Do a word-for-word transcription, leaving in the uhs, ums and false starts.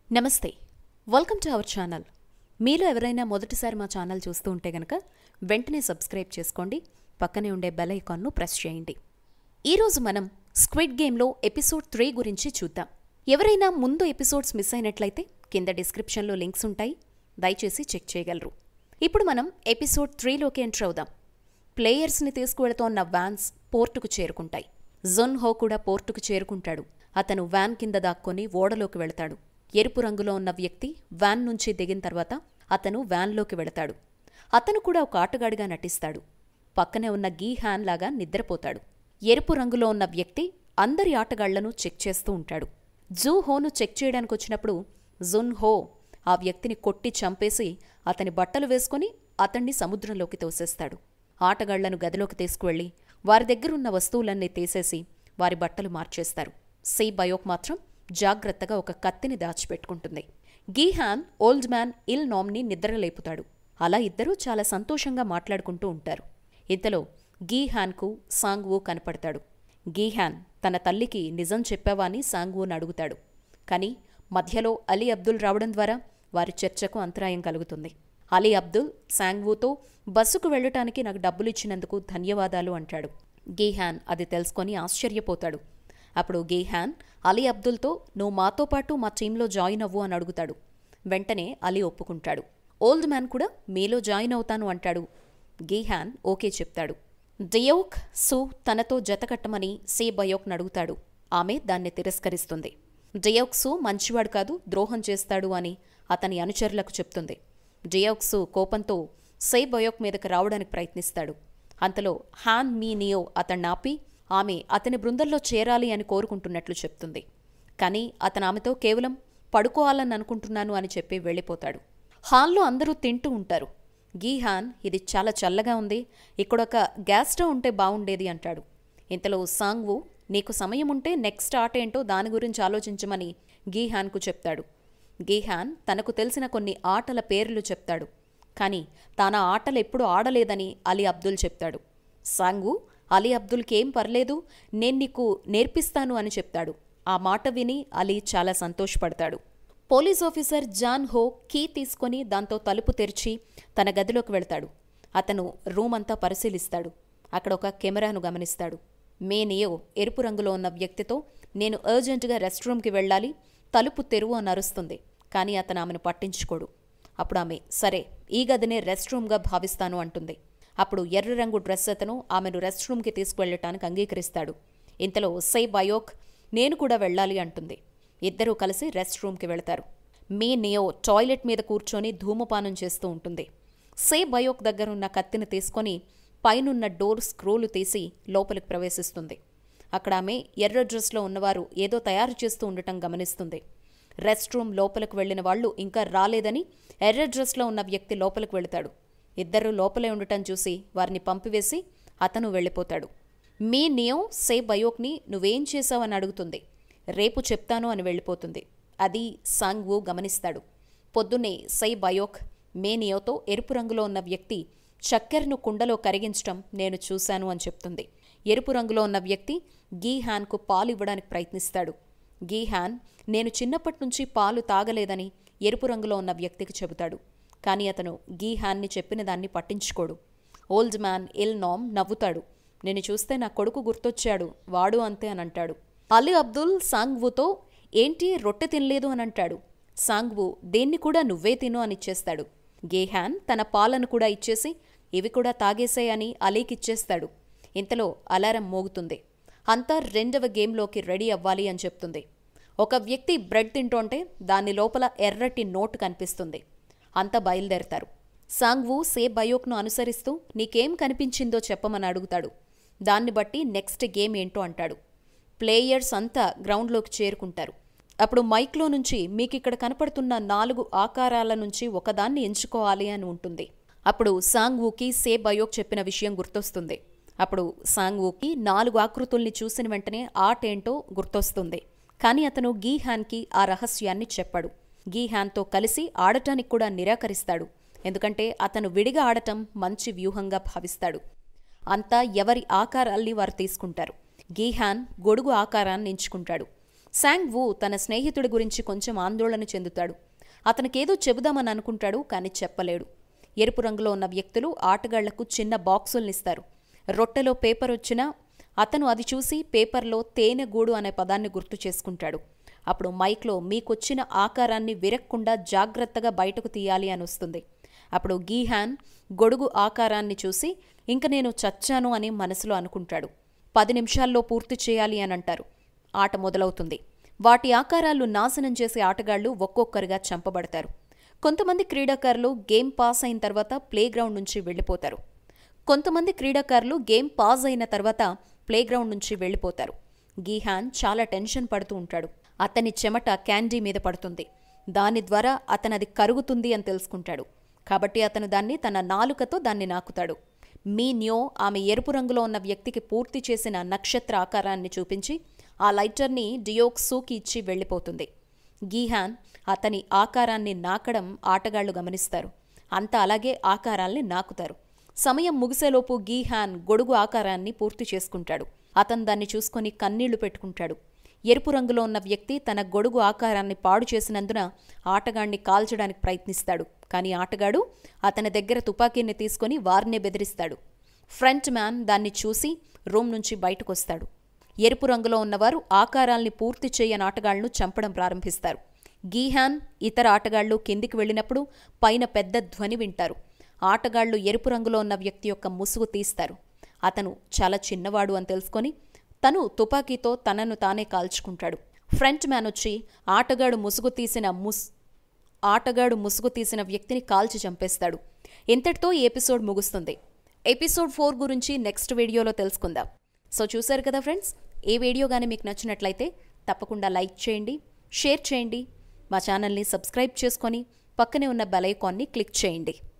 నమస్తే, welcome to our channel. మీలో ఎవరైనా మొదటిసారి మా ఛానల్ చూస్తూ ఉంటే గనక వెంటనే సబ్స్క్రైబ్ చేసుకోండి, పక్కనే ఉండే బెల్ ఐకాన్ను ప్రెస్ చేయండి. ఈరోజు మనం స్క్విడ్ గేమ్లో ఎపిసోడ్ త్రీ గురించి చూద్దాం. ఎవరైనా ముందు ఎపిసోడ్స్ మిస్ అయినట్లయితే కింద డిస్క్రిప్షన్లో లింక్స్ ఉంటాయి, దయచేసి చెక్ చేయగలరు. ఇప్పుడు మనం ఎపిసోడ్ త్రీలోకి ఎంటర్ అవుదాం. ప్లేయర్స్ని తీసుకువెళుతోన్న వ్యాన్స్ పోర్టుకు చేరుకుంటాయి. జున్ హో కూడా పోర్టుకు చేరుకుంటాడు. అతను వ్యాన్ కింద దాక్కొని ఓడలోకి వెళతాడు. ఎరుపు రంగులో ఉన్న వ్యక్తి వ్యాన్ నుంచి దిగిన తర్వాత అతను వ్యాన్లోకి వెళతాడు. అతను కూడా ఒక ఆటగాడిగా నటిస్తాడు. పక్కనే ఉన్న గీ హ్యాన్ లాగా నిద్రపోతాడు. ఎరుపు రంగులో ఉన్న వ్యక్తి అందరి ఆటగాళ్లను చెక్ చేస్తూ ఉంటాడు. జూ హోను చెక్ చేయడానికి వచ్చినప్పుడు జున్ హో ఆ వ్యక్తిని కొట్టి చంపేసి అతని బట్టలు వేసుకుని అతన్ని సముద్రంలోకి తోసేస్తాడు. ఆటగాళ్లను గదిలోకి తీసుకువెళ్లి వారి దగ్గరున్న వస్తువులన్నీ తీసేసి వారి బట్టలు మార్చేస్తారు. సీ బయోక్ మాత్రం జాగ్రత్తగా ఒక కత్తిని దాచిపెట్టుకుంటుంది. గీహాన్ ఓల్డ్ మ్యాన్ ఇల్ నామ్ని నిద్రలేపుతాడు. అలా ఇద్దరూ చాలా సంతోషంగా మాట్లాడుకుంటూ ఉంటారు. ఇంతలో గీహాన్కు సాంగ్వూ కనపడతాడు. గీహాన్ తన తల్లికి నిజం చెప్పావా అని సాంగ్వూని అడుగుతాడు. కానీ మధ్యలో అలీ అబ్దుల్ రావడం ద్వారా వారి చర్చకు అంతరాయం కలుగుతుంది. అలీ అబ్దుల్ సాంగ్వూతో బస్సుకు వెళ్లటానికి నాకు డబ్బులు ఇచ్చినందుకు ధన్యవాదాలు అంటాడు. గీహాన్ అది తెలుసుకొని ఆశ్చర్యపోతాడు. అప్పుడు గీహాన్ అలీ అబ్దుల్తో నువ్వు మాతో పాటు మా టీంలో జాయిన్ అవ్వు అని అడుగుతాడు. వెంటనే అలీ ఒప్పుకుంటాడు. ఓల్డ్ మ్యాన్ కూడా మీలో జాయిన్ అవుతాను అంటాడు. గీహాన్ ఓకే చెప్తాడు. డియోక్ సు తనతో జతకట్టమని సే బయోక్ను అడుగుతాడు. ఆమె దాన్ని తిరస్కరిస్తుంది. డియోక్ సు మంచివాడు కాదు, ద్రోహం చేస్తాడు అని అతని అనుచరులకు చెప్తుంది. డియోక్ సు కోపంతో సే బయోక్ మీదకి రావడానికి ప్రయత్నిస్తాడు. అంతలో హాన్ మీ నియో అతన్ని ఆపి ఆమె అతని బృందంలో చేరాలి అని కోరుకుంటున్నట్లు చెప్తుంది. కానీ అతను ఆమెతో కేవలం పడుకోవాలని అనుకుంటున్నాను అని చెప్పి వెళ్ళిపోతాడు. హాల్లో అందరూ తింటూ ఉంటారు. గీహాన్ ఇది చాలా చల్లగా ఉంది, ఇక్కడొక గ్యాస్ స్టవ్ ఉంటే బావుండేది అంటాడు. ఇంతలో సాంగ్వూ నీకు సమయం ఉంటే నెక్స్ట్ ఆట ఏంటో దాని గురించి ఆలోచించమని గీహాన్కు చెప్తాడు. గీహాన్ తనకు తెలిసిన కొన్ని ఆటల పేర్లు చెప్తాడు. కానీ తాను ఆటలు ఎప్పుడూ ఆడలేదని అలీ అబ్దుల్ చెప్తాడు. సాంగ్వూ అలీ అబ్దుల్కి ఏం పర్లేదు, నేను నీకు నేర్పిస్తాను అని చెప్తాడు. ఆ మాట విని అలీ చాలా సంతోషపడతాడు. పోలీస్ ఆఫీసర్ జాన్ హో కీ తీసుకొని దాంతో తలుపు తెరిచి తన గదిలోకి వెళ్తాడు. అతను రూమ్ అంతా పరిశీలిస్తాడు. అక్కడ ఒక కెమెరాను గమనిస్తాడు. మే నియో ఎరుపు రంగులో ఉన్న వ్యక్తితో నేను అర్జెంటుగా రెస్ట్ రూమ్కి వెళ్ళాలి, తలుపు తెరువు అని అరుస్తుంది. కానీ అతను ఆమెను పట్టించుకోడు. అప్పుడు ఆమె సరే ఈ గదినే రెస్ట్ రూమ్గా భావిస్తాను అంటుంది. అప్పుడు ఎర్ర రంగు డ్రెస్ అతను ఆమెను రెస్ట్ రూమ్కి తీసుకువెళ్ళటానికి అంగీకరిస్తాడు. ఇంతలో సే బయోక్ నేను కూడా వెళ్ళాలి అంటుంది. ఇద్దరూ కలిసి రెస్ట్ రూమ్కి వెళతారు. మీ నియో టాయిలెట్ మీద కూర్చొని ధూమపానం చేస్తూ ఉంటుంది. సే బయోక్ దగ్గరున్న కత్తిని తీసుకొని పైనున్న డోర్ స్క్రూలు తీసి లోపలికి ప్రవేశిస్తుంది. అక్కడ ఆమె ఎర్ర డ్రెస్లో ఉన్నవారు ఏదో తయారు చేస్తూ ఉండటం గమనిస్తుంది. రెస్ట్ రూమ్ లోపలికి వెళ్లిన వాళ్లు ఇంకా రాలేదని ఎర్ర డ్రెస్లో ఉన్న వ్యక్తి లోపలికి వెళతాడు. ఇద్దరూ లోపలే ఉండటం చూసి వారిని పంపివేసి అతను వెళ్ళిపోతాడు. మీ నియో సే బయోక్ని నువ్వేం చేశావని అడుగుతుంది. రేపు చెప్తాను అని వెళ్ళిపోతుంది. అది సాంగ్వూ గమనిస్తాడు. పొద్దున్నే సే బయోక్ మే నియోతో ఎరుపు రంగులో ఉన్న వ్యక్తి చక్కెరను కుండలో కరిగించటం నేను చూశాను అని చెప్తుంది. ఎరుపు రంగులో ఉన్న వ్యక్తి గీహాన్కు పాలు ఇవ్వడానికి ప్రయత్నిస్తాడు. గీహాన్ నేను చిన్నప్పటి నుంచి పాలు తాగలేదని ఎరుపు రంగులో ఉన్న వ్యక్తికి చెబుతాడు. కానీ అతను గీహాన్ని చెప్పిన దాన్ని పట్టించుకోడు. ఓల్డ్ మ్యాన్ ఇల్ నామ్ నవ్వుతాడు. నేను చూస్తే నా కొడుకు గుర్తొచ్చాడు, వాడు అంతే అని అంటాడు. అలీ అబ్దుల్ సాంగ్వూతో ఏంటి రొట్టె తినలేదు అని అంటాడు. సాంగ్వూ దేన్ని కూడా నువ్వే తిను అని ఇచ్చేస్తాడు. గీహాన్ తన పాలను కూడా ఇచ్చేసి ఇవి కూడా తాగేసే అని అలీకిచ్చేస్తాడు. ఇంతలో అలారం మోగుతుంది. అంతా రెండవ గేమ్లోకి రెడీ అవ్వాలి అని చెప్తుంది. ఒక వ్యక్తి బ్రెడ్ తింటోంటే దాని లోపల ఎర్రటి నోటు కనిపిస్తుంది. అంతా బయలుదేరతారు. సాంగ్వూ సే బయోక్ను అనుసరిస్తూ నీకేం కనిపించిందో చెప్పమని అడుగుతాడు. దాన్ని బట్టి నెక్స్ట్ గేమ్ ఏంటో అంటాడు. ప్లేయర్స్ అంతా గ్రౌండ్లోకి చేరుకుంటారు. అప్పుడు మైక్లో నుంచి మీకిక్కడ కనపడుతున్న నాలుగు ఆకారాల నుంచి ఒకదాన్ని ఎంచుకోవాలి అని ఉంటుంది. అప్పుడు సాంగ్వూకి సే బయోక్ చెప్పిన విషయం గుర్తొస్తుంది. అప్పుడు సాంగ్వూకి నాలుగు ఆకృతుల్ని చూసిన వెంటనే ఆటేంటో గుర్తొస్తుంది. కానీ అతను గీహాన్కి ఆ రహస్యాన్ని చెప్పాడు. గీహాన్తో కలిసి ఆడటానికి కూడా నిరాకరిస్తాడు. ఎందుకంటే అతను విడిగా ఆడటం మంచి వ్యూహంగా భావిస్తాడు. అంతా ఎవరి ఆకారాల్ని వారు తీసుకుంటారు. గీహాన్ గొడుగు ఆకారాన్ని ఎంచుకుంటాడు. శాంగ్ వూ తన స్నేహితుడి గురించి కొంచెం ఆందోళన చెందుతాడు. అతనికేదో చెబుదామని అనుకుంటాడు, కానీ చెప్పలేడు. ఎరుపు రంగులో ఉన్న వ్యక్తులు ఆటగాళ్లకు చిన్న బాక్సుల్నిస్తారు. రొట్టెలో పేపర్ వచ్చినా అతను అది చూసి పేపర్లో తేనెగూడు అనే పదాన్ని గుర్తు చేసుకుంటాడు. అప్పుడు మైక్లో మీకొచ్చిన ఆకారాన్ని విరక్కుండా జాగ్రత్తగా బయటకు తీయాలి అని వస్తుంది. అప్పుడు గీహాన్ గొడుగు ఆకారాన్ని చూసి ఇంక నేను చచ్చాను అని మనసులో అనుకుంటాడు. పది నిమిషాల్లో పూర్తి చేయాలి అని అంటారు. ఆట మొదలవుతుంది. వాటి ఆకారాలు నాశనం చేసే ఆటగాళ్లు ఒక్కొక్కరుగా చంపబడతారు. కొంతమంది క్రీడాకారులు గేమ్ పాస్ అయిన తర్వాత ప్లేగ్రౌండ్ నుంచి వెళ్లిపోతారు. కొంతమంది క్రీడాకారులు గేమ్ పాస్ అయిన తర్వాత ప్లేగ్రౌండ్ నుంచి వెళ్లిపోతారు. గీహాన్ చాలా టెన్షన్ పడుతూ ఉంటాడు. అతని చెమట క్యాండీ మీద పడుతుంది. దాని ద్వారా అతనది కరుగుతుంది అని తెలుసుకుంటాడు. కాబట్టి అతను దాన్ని తన నాలుకతో దాన్ని నాకుతాడు. మీన్యో ఆమె ఎరుపు రంగులో ఉన్న వ్యక్తికి పూర్తి చేసిన నక్షత్ర ఆకారాన్ని చూపించి ఆ లైటర్ని డియోక్సూకి ఇచ్చి వెళ్లిపోతుంది. గీహాన్ అతని ఆకారాన్ని నాకడం ఆటగాళ్లు గమనిస్తారు. అంతా అలాగే ఆకారాల్ని నాకుతారు. సమయం ముగిసేలోపు గీహాన్ గొడుగు ఆకారాన్ని పూర్తి చేసుకుంటాడు. అతను దాన్ని చూసుకొని కన్నీళ్లు పెట్టుకుంటాడు. ఎరుపు రంగులో ఉన్న వ్యక్తి తన గొడుగు ఆకారాన్ని పాడు చేసినందున ఆటగాణ్ణి కాల్చడానికి ప్రయత్నిస్తాడు. కానీ ఆటగాడు అతని దగ్గర తుపాకీని తీసుకుని వారినే బెదిరిస్తాడు. ఫ్రంట్ మ్యాన్ దాన్ని చూసి రూమ్ నుంచి బయటకొస్తాడు. ఎరుపు రంగులో ఉన్నవారు ఆకారాల్ని పూర్తి చేయని ఆటగాళ్లను చంపడం ప్రారంభిస్తారు. గీహాన్ ఇతర ఆటగాళ్లు కిందికి వెళ్లినప్పుడు పైన పెద్ద ధ్వని వింటారు. ఆటగాళ్లు ఎరుపు రంగులో ఉన్న వ్యక్తి యొక్క ముసుగు తీస్తారు. అతను చాలా చిన్నవాడు అని తెలుసుకొని తను తుపాకీతో తనను తానే కాల్చుకుంటాడు. ఫ్రంట్ మ్యాన్ వచ్చి ఆటగాడు ముసుగు తీసిన ముస్ ఆటగాడు ముసుగు తీసిన వ్యక్తిని కాల్చి చంపేస్తాడు. ఇంతటితో ఈ ఎపిసోడ్ ముగుస్తుంది. ఎపిసోడ్ ఫోర్ గురించి నెక్స్ట్ వీడియోలో తెలుసుకుందాం. సో చూశారు కదా ఫ్రెండ్స్, ఈ వీడియో కానీ మీకు నచ్చినట్లయితే తప్పకుండా లైక్ చేయండి, షేర్ చేయండి, మా ఛానల్ని సబ్స్క్రైబ్ చేసుకొని పక్కనే ఉన్న బెల్ ఐకాన్ని క్లిక్ చేయండి.